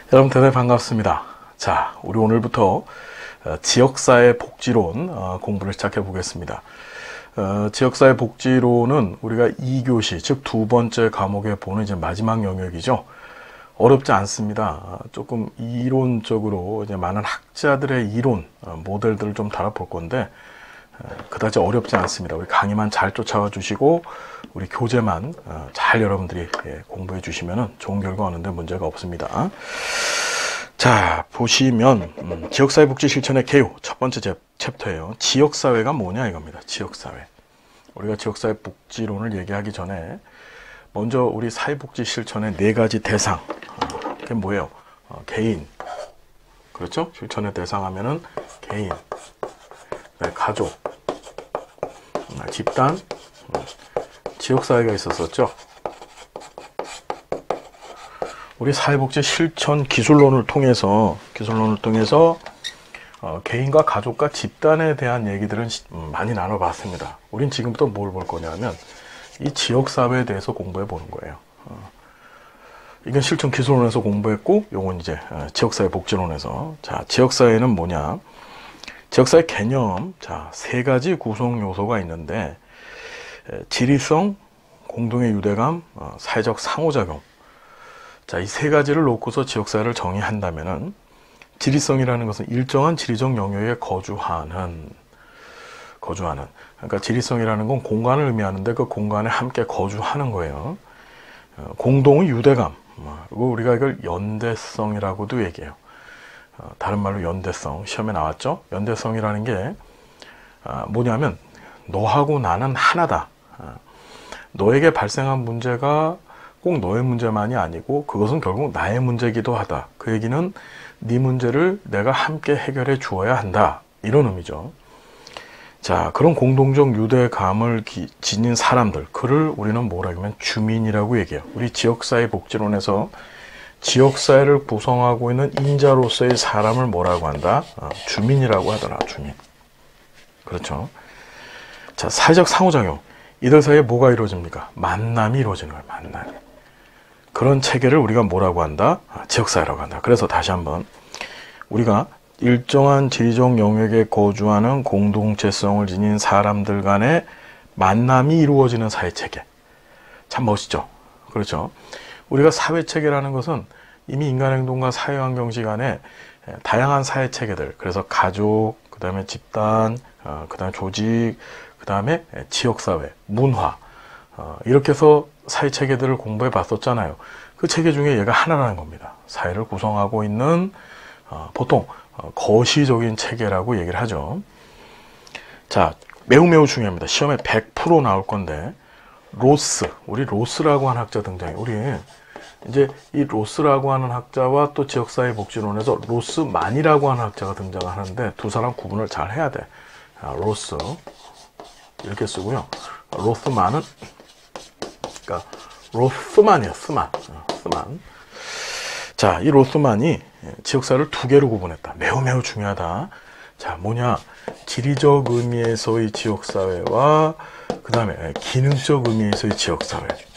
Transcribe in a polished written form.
여러분 대단히 반갑습니다. 자, 우리 오늘부터 지역사회 복지론 공부를 시작해 보겠습니다. 지역사회 복지론은 우리가 2교시, 즉 두 번째 과목에 보는 이제 마지막 영역이죠. 어렵지 않습니다. 조금 이론적으로 이제 많은 학자들의 이론 모델들을 좀 다뤄볼 건데 그다지 어렵지 않습니다. 우리 강의만 잘 쫓아와 주시고 우리 교재만 잘 여러분들이 공부해 주시면 좋은 결과 오는데 문제가 없습니다. 자, 보시면 지역사회 복지 실천의 개요 첫 번째 챕터예요. 지역사회가 뭐냐 이겁니다. 지역사회. 우리가 지역사회 복지론을 얘기하기 전에 먼저 우리 사회복지 실천의 네 가지 대상. 그게 뭐예요? 개인. 그렇죠? 실천의 대상 하면은 개인, 가족, 집단, 지역사회가 있었었죠. 우리 사회복지 실천 기술론을 통해서 개인과 가족과 집단에 대한 얘기들은 많이 나눠봤습니다. 우린 지금부터 뭘 볼 거냐면 이 지역사회에 대해서 공부해 보는 거예요. 이건 실천 기술론에서 공부했고, 요건 이제 지역사회 복지론에서. 자, 지역사회는 뭐냐? 지역사회 개념, 자, 세 가지 구성 요소가 있는데, 지리성, 공동의 유대감, 사회적 상호작용. 자, 이 세 가지를 놓고서 지역사회를 정의한다면은, 지리성이라는 것은 일정한 지리적 영역에 거주하는. 그러니까 지리성이라는 건 공간을 의미하는데 그 공간에 함께 거주하는 거예요. 공동의 유대감. 그리고 우리가 이걸 연대성이라고도 얘기해요. 다른 말로 연대성. 시험에 나왔죠? 연대성이라는 게 뭐냐면 너하고 나는 하나다. 너에게 발생한 문제가 꼭 너의 문제만이 아니고 그것은 결국 나의 문제이기도 하다. 그 얘기는 네 문제를 내가 함께 해결해 주어야 한다. 이런 의미죠. 자, 그런 공동적 유대감을 지닌 사람들, 그를 우리는 뭐라고 하면 주민이라고 얘기해요. 우리 지역사회 복지론에서 지역사회를 구성하고 있는 인자로서의 사람을 뭐라고 한다? 주민이라고 하더라, 주민. 그렇죠. 자, 사회적 상호작용. 이들 사이에 뭐가 이루어집니까? 만남이 이루어지는 거예요, 만남. 그런 체계를 우리가 뭐라고 한다? 지역사회라고 한다. 그래서 다시 한번 우리가 일정한 지리적 영역에 거주하는 공동체성을 지닌 사람들 간의 만남이 이루어지는 사회체계. 참 멋있죠? 그렇죠? 우리가 사회체계라는 것은 이미 인간행동과 사회환경 시간에 다양한 사회체계들, 그래서 가족, 그 다음에 집단, 그 다음에 조직, 그 다음에 지역사회, 문화, 이렇게 해서 사회체계들을 공부해 봤었잖아요. 그 체계 중에 얘가 하나라는 겁니다. 사회를 구성하고 있는 보통 거시적인 체계라고 얘기를 하죠. 자, 매우 중요합니다. 시험에 100% 나올 건데 로스, 우리 로스라고 하는 학자 등장해요. 우리 이제 이 로스라고 하는 학자와 또 지역사회 복지론에서 로스만이라고 하는 학자가 등장하는데 두 사람 구분을 잘 해야 돼. 로스 이렇게 쓰고요. 로스만은 그러니까 로스만이에요. 스만. 자, 이 로스만이 지역사회를 두 개로 구분했다. 매우 중요하다. 자, 뭐냐? 지리적 의미에서의 지역사회와 그 다음에 기능적 의미에서의 지역사회.